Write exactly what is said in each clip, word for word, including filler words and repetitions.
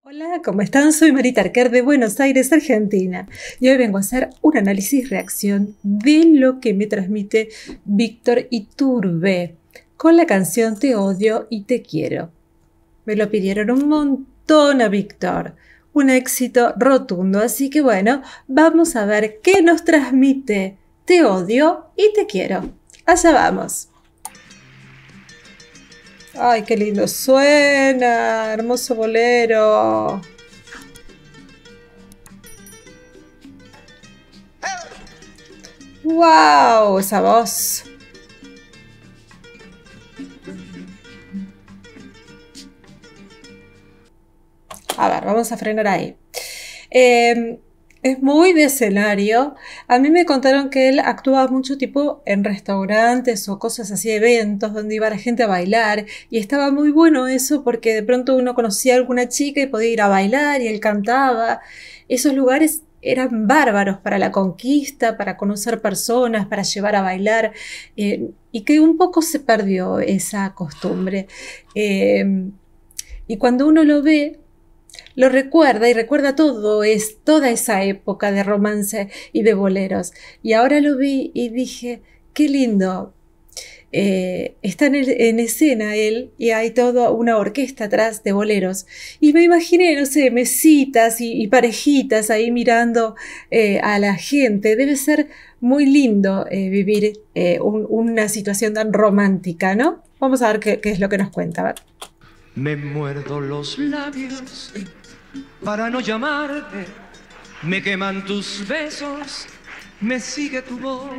Hola, ¿cómo están? Soy Marita Arquer de Buenos Aires, Argentina. Y hoy vengo a hacer un análisis-reacción de lo que me transmite Víctor Iturbe con la canción Te odio y te quiero. Me lo pidieron un montón a Víctor. Un éxito rotundo, así que bueno, vamos a ver qué nos transmite Te odio y te quiero. Allá vamos. Ay, qué lindo suena, hermoso bolero. ¡Wow! Esa voz. A ver, vamos a frenar ahí. Eh, es muy de escenario. A mí me contaron que él actuaba mucho tipo en restaurantes o cosas así, eventos donde iba la gente a bailar. Y estaba muy bueno eso porque de pronto uno conocía a alguna chica y podía ir a bailar y él cantaba. Esos lugares eran bárbaros para la conquista, para conocer personas, para llevar a bailar. Eh, y que un poco se perdió esa costumbre. Eh, y cuando uno lo ve, lo recuerda y recuerda todo, es toda esa época de romance y de boleros. Y ahora lo vi y dije, qué lindo. Eh, está en, el, en escena él y hay toda una orquesta atrás de boleros. Y me imaginé, no sé, mesitas y, y parejitas ahí mirando eh, a la gente. Debe ser muy lindo eh, vivir eh, un, una situación tan romántica, ¿no? Vamos a ver qué, qué es lo que nos cuenta. A ver. Me muerdo los labios para no llamarte, me queman tus besos, me sigue tu voz,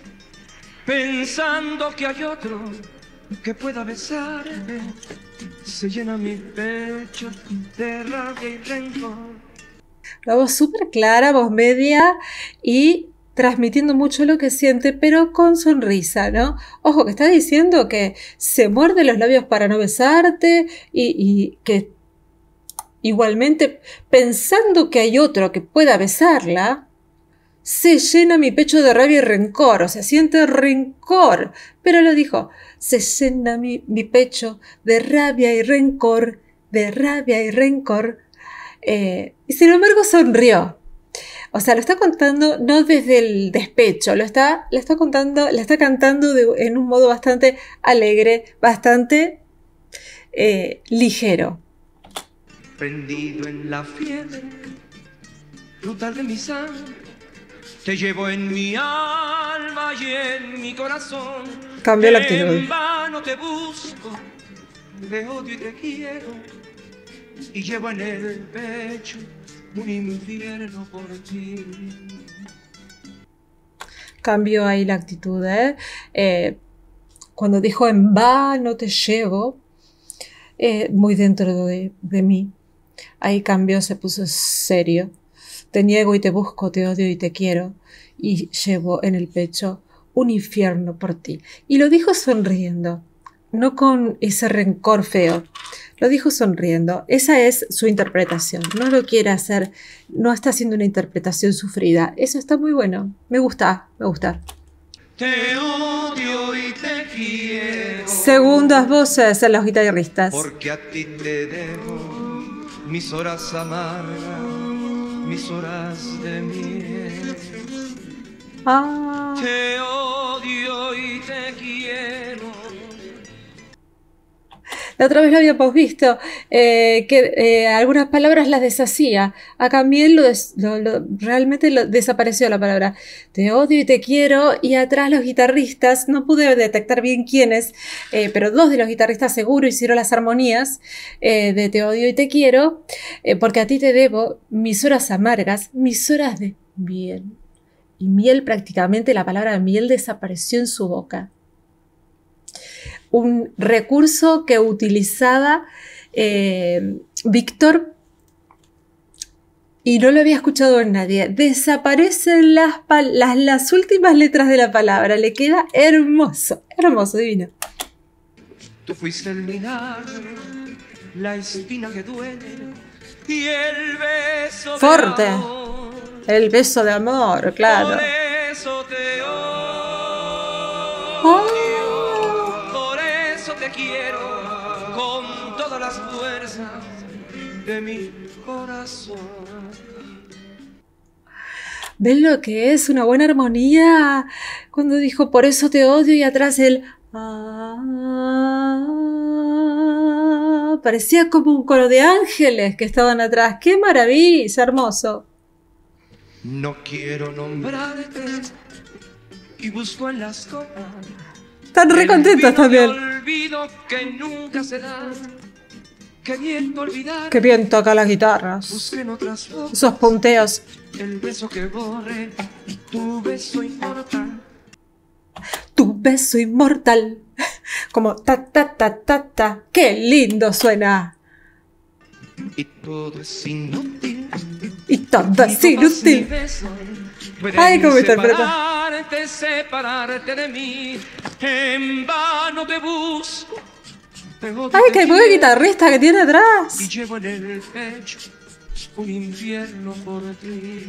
pensando que hay otro que pueda besarme, se llena mi pecho de rabia y rencor. La voz súper clara, voz media y transmitiendo mucho lo que siente, pero con sonrisa, ¿no? Ojo, que está diciendo que se muerde los labios para no besarte y, y que igualmente pensando que hay otro que pueda besarla, se llena mi pecho de rabia y rencor, o sea, siente rencor, pero lo dijo, se llena mi, mi pecho de rabia y rencor, de rabia y rencor, eh, y sin embargo sonrió. O sea, lo está contando no desde el despecho, lo está, lo está contando, lo está cantando de, en un modo bastante alegre, bastante eh, ligero. Prendido en la fiebre brutal de mi sangre, te llevo en mi alma y en mi corazón. Cambió la actitud. En vano te busco, te odio y te quiero, y llevo en el pecho un infierno por ti. Cambió ahí la actitud, ¿eh? Eh, cuando dijo en vano te llevo, eh, muy dentro de, de mí. Ahí cambió, se puso serio. Te niego y te busco, te odio y te quiero, y llevo en el pecho un infierno por ti. Y lo dijo sonriendo, no con ese rencor feo. Lo dijo sonriendo. Esa es su interpretación. No lo quiere hacer, no está haciendo una interpretación sufrida. Eso está muy bueno. Me gusta, me gusta. Te odio y te quiero. Segundas voces en los guitarristas. Porque a ti te debo mis horas amargas, mis horas de miel. Ah. Te odio y te quiero. La otra vez lo habíamos visto, eh, que eh, algunas palabras las deshacía. Acá también lo des, lo, lo, realmente lo, desapareció la palabra. Te odio y te quiero. Y atrás los guitarristas, no pude detectar bien quiénes, eh, pero dos de los guitarristas seguro hicieron las armonías eh, de Te odio y te quiero, eh, porque a ti te debo mis horas amargas, mis horas de miel. Y miel, prácticamente la palabra miel desapareció en su boca. Un recurso que utilizaba eh, Víctor y no lo había escuchado en nadie. Desaparecen las, las, las últimas letras de la palabra. Le queda hermoso, hermoso, divino. Tú fuiste el milagro, la espina que duele y el beso fuerte. De amor. El beso de amor, claro. Por eso te odio. Oh. Te quiero con todas las fuerzas de mi corazón. ¿Ven lo que es una buena armonía? Cuando dijo por eso te odio y atrás el ah, parecía como un coro de ángeles que estaban atrás. ¡Qué maravilla! Hermoso. No quiero nombrarte y busco en las copas. Están re contentos también. Olvido que nunca será. Queriendo olvidar. Qué bien toca las guitarras. Busquen otras fotos. Esos punteos. El beso que borre, tu beso inmortal. Tu beso inmortal. Como ta ta ta ta ta. ¡Qué lindo suena! Y todo es inútil. Y todo es inútil. Ay, cómo interpreta. Separarte, separarte de mí. En vano te busco. Ay, qué buen guitarrista que tiene atrás. Y llevo en el pecho un infierno por ti.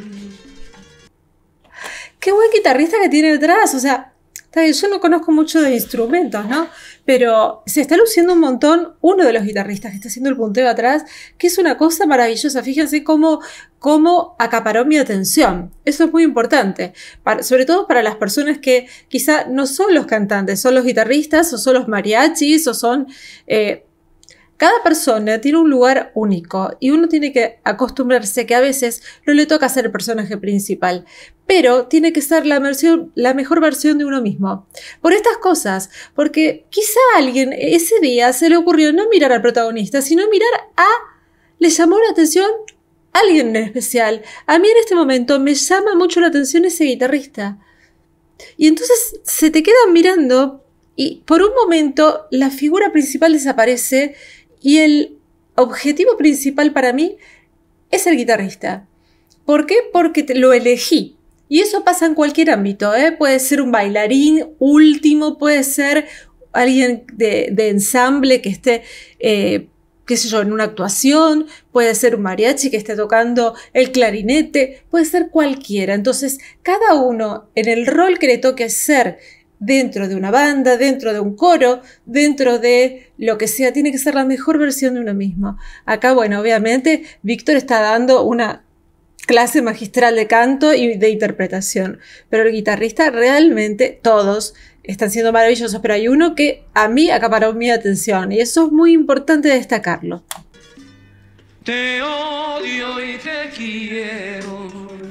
Qué buen guitarrista que tiene atrás. O sea, yo no conozco mucho de instrumentos, ¿no? Pero se está luciendo un montón uno de los guitarristas que está haciendo el punteo atrás, que es una cosa maravillosa. Fíjense cómo, cómo acaparó mi atención. Eso es muy importante, para, sobre todo para las personas que quizá no son los cantantes, son los guitarristas o son los mariachis o son... Eh, Cada persona tiene un lugar único y uno tiene que acostumbrarse que a veces no le toca ser el personaje principal, pero tiene que ser la, versión, la mejor versión de uno mismo. Por estas cosas, porque quizá a alguien ese día se le ocurrió no mirar al protagonista, sino mirar a... le llamó la atención a alguien en especial. A mí en este momento me llama mucho la atención ese guitarrista. Y entonces se te quedan mirando y por un momento la figura principal desaparece. Y el objetivo principal para mí es el guitarrista. ¿Por qué? Porque te lo elegí. Y eso pasa en cualquier ámbito, ¿eh? Puede ser un bailarín último, puede ser alguien de, de ensamble que esté, eh, qué sé yo, en una actuación, puede ser un mariachi que esté tocando el clarinete, puede ser cualquiera. Entonces, cada uno en el rol que le toque ser dentro de una banda, dentro de un coro, dentro de lo que sea, tiene que ser la mejor versión de uno mismo. Acá, bueno, obviamente, Víctor está dando una clase magistral de canto y de interpretación, pero el guitarrista realmente, todos, están siendo maravillosos, pero hay uno que a mí acaparó mi atención y eso es muy importante destacarlo. Te odio y te quiero,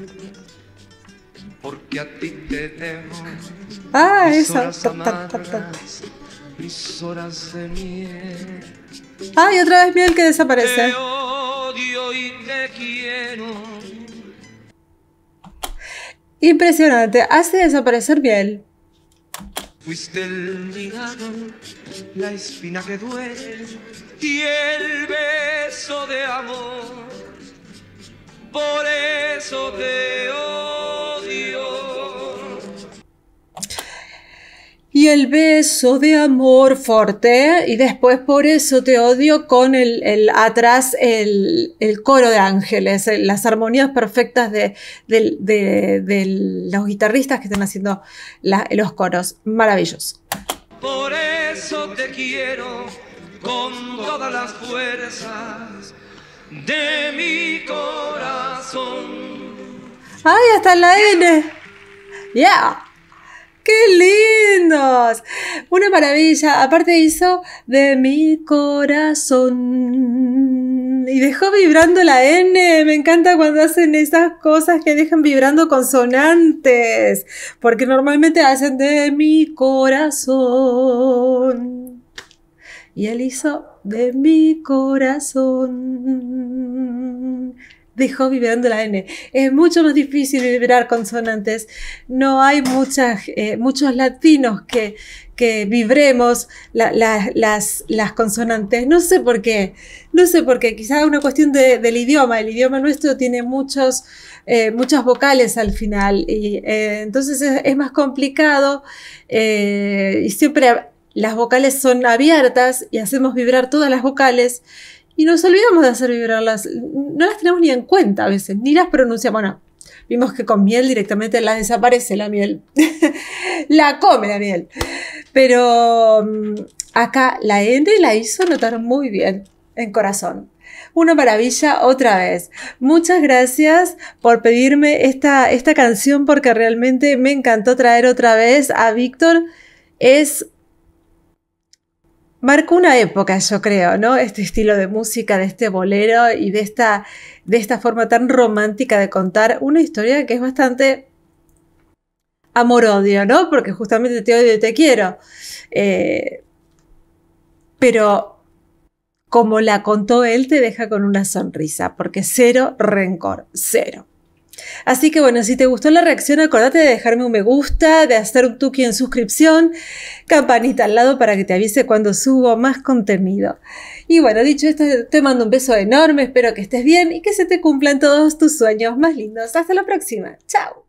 porque a ti te dejo. Ah, mis eso. horas Ta, ta, ta, ta. amargas, mis horas de miel. Ah, y otra vez miel que desaparece. Te odio y te quiero. Impresionante, hace desaparecer miel. Fuiste el ligado, la espina que duele y el beso de amor. Por eso te odio. Y el beso de amor fuerte, y después por eso te odio con el, el atrás el, el coro de ángeles, el, las armonías perfectas de, de, de, de los guitarristas que están haciendo la, los coros. Maravilloso. Por eso te quiero con todas las fuerzas de mi corazón. ¡Ay, hasta la N! ¡Yeah! ¡Qué lindos! Una maravilla. Aparte hizo de mi corazón. Y dejó vibrando la N. Me encanta cuando hacen esas cosas que dejan vibrando consonantes. Porque normalmente hacen de mi corazón. Y él hizo de mi corazón. Dejó vibrando la N. Es mucho más difícil vibrar consonantes. No hay muchas, eh, muchos latinos que, que vibremos la, la, las, las consonantes. No sé por qué. No sé por qué. Quizás es una cuestión de, del idioma. El idioma nuestro tiene muchos, eh, muchas vocales al final. Y, eh, entonces es, es más complicado. Eh, y siempre las vocales son abiertas y hacemos vibrar todas las vocales. Y nos olvidamos de hacer vibrarlas, no las tenemos ni en cuenta a veces, ni las pronunciamos. Bueno, vimos que con miel directamente la desaparece la miel, la come la miel. Pero um, acá la N la hizo notar muy bien en corazón. una maravilla otra vez. Muchas gracias por pedirme esta, esta canción porque realmente me encantó traer otra vez a Víctor. Es... Marcó una época, yo creo, ¿no? Este estilo de música, de este bolero y de esta, de esta forma tan romántica de contar una historia que es bastante amor-odio, ¿no? Porque justamente te odio y te quiero. Eh, pero... como la contó él, te deja con una sonrisa, porque cero rencor, cero. Así que bueno, si te gustó la reacción, acordate de dejarme un me gusta, de hacer un tuki en suscripción, campanita al lado para que te avise cuando subo más contenido. Y bueno, dicho esto, te mando un beso enorme, espero que estés bien y que se te cumplan todos tus sueños más lindos. Hasta la próxima, chao.